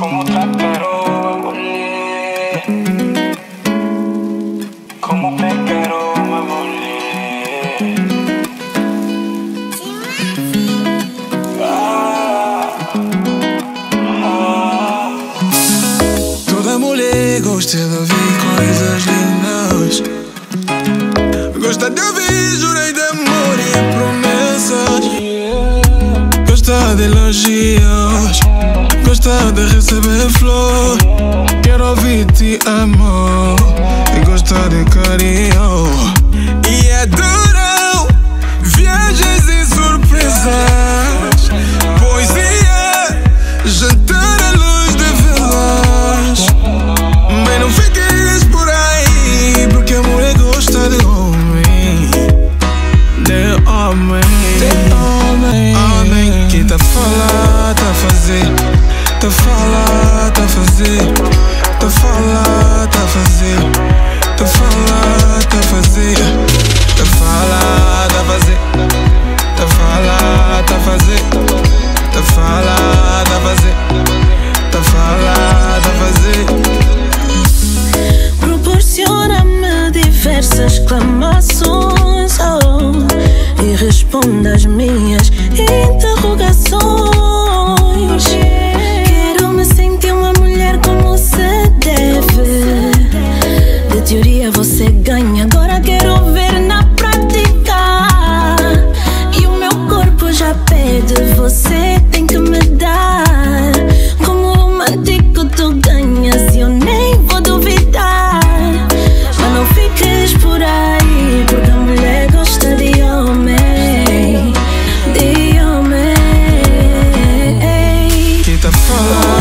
Como tratar uma mulher, como pegar uma mulher. Toda mulher gosta de ouvir coisas lindas, gosta de ouvir juros de amor e promessas, gosta de elogios, gosta de receber flor. Quero ouvir te amo e gosta de carinho, e adoram viagens e surpresas, poesia, jantar à luz de velas. Mas não fiques por aí, porque a mulher gosta de homem, de homem, homem que tá falar, tá fazer, tá falar, tá fazer, tá falar, tá fazer, tá falar, tá fazer, tá falar, tá fazer, tá falar, tá fazer, tá falar, tá fazer, tá falar, tá fazer. Proporciona-me diversas exclamações, e responde às minhas interrogações. Quero me sentir uma mulher como se deve. De teoria você ganha, agora quero ver na prática. E o meu corpo já pede, você tem que me dar. Como romântico tu ganhas e eu nem vou duvidar. Mas não fiques por aí, porque a mulher gosta de homem, de homem Que tá falando